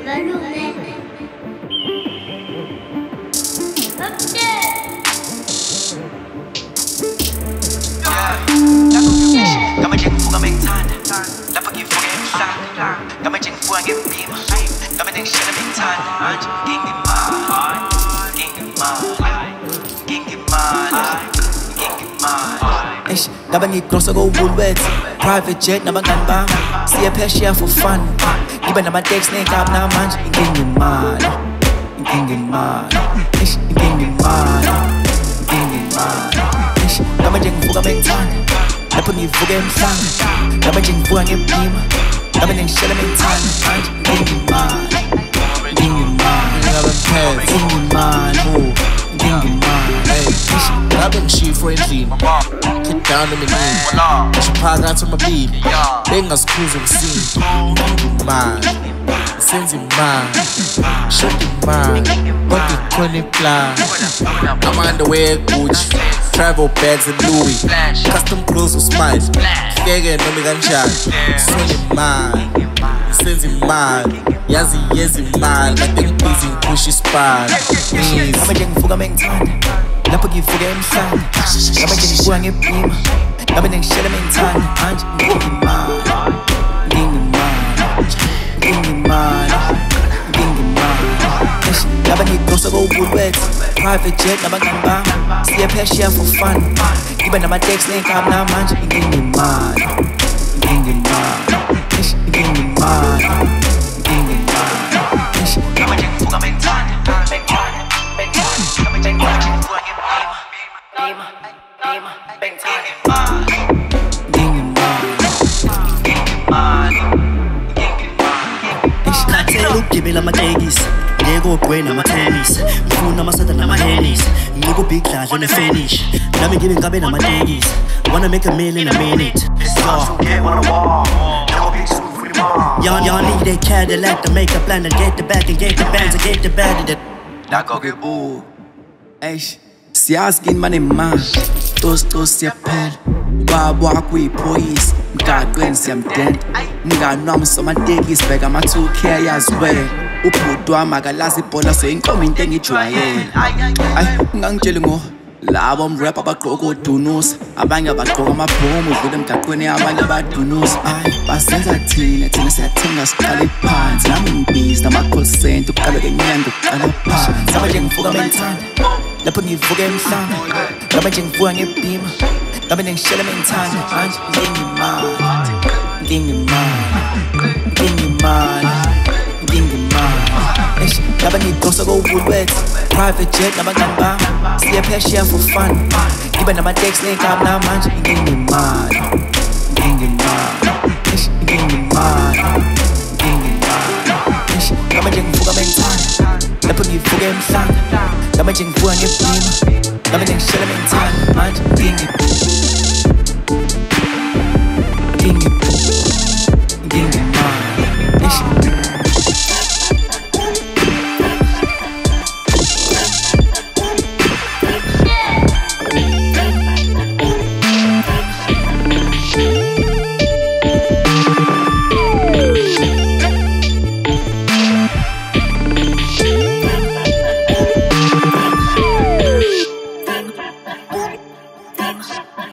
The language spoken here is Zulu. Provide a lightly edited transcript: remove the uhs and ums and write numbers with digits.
Gross go Woolworths, private jet, na magan bang. See a pesha for fun. Given na my text name up na man. Inking man, ish, inking man. Ish, kama jeng fuga mentan. Lepo ni fuga msang. Kama jeng fuga ngepima. Kama jeng shela mentan. Inking man, I've been chief friendly. Get down to me knee. She pass out to my beat. Bang us cruise on the scene. Man, sends him man. Shut him man. But the corny plan. I'm on the way, Gucci. Travel bags and Louis. Custom clothes with smiles. Kege no me gancha. Send him man. Sends him man. Yazi man. I think busy push his pan. Kama jeng fuga mentan. Lepo gi fuga msang. Kama jeng fuga ngepima. Kama jeng shela mentan. Inking man. Kama ni gross go Woolworths, private jet na magan bang. See a pesha for fun. Given na my text name up na man. Inking man. Ish, inking man. Ish, kama jeng fuga mentan. Kama jeng fuga ngepima. Give me la mategis, Diego Brain na tennis, Mfuna masata na mahenis, Nigo big large on the finish. Now me giving Gabi na mategis, wanna make a meal in a minute. Y'all need a Cadillac to make a plan to get the back and get the bands and get the bad. That go get boo. Eish, siaskin money man, toast ya pen. Baba kui police, mgaqweni siyamdenda. Nginganoma somatekisi bheka ama-2K yazwela. Ubhuti makalazi ibhola so inkomo into engijwayele. Ayi ngangitsheli ngo labo mrap abagqoka odunusa. Abanye abagqoka amabhomu udlule emgaqweni abanye abadunusa. Ayi basenza thina siyathenga siqale phansi. Nami ngibhizi nama-call center uqala kenyanga uqala phansi. Kama nje ngivuka menthanda, lapho ngivuka emhlanga. Kama nje ngivuka ngebhima. Kama nje ngishela menthanda. Manje Inking man. Kama ni gross go Woolworths, private jet na magan bang. See a pesha for fun. Given na my text name up na man. Inking man. Ish, inking man. Ish, kama jeng fuga mentan. Lepo ni fuga msang. Kama jeng fuga ngepima. Kama jeng shela mentan. Man, inking.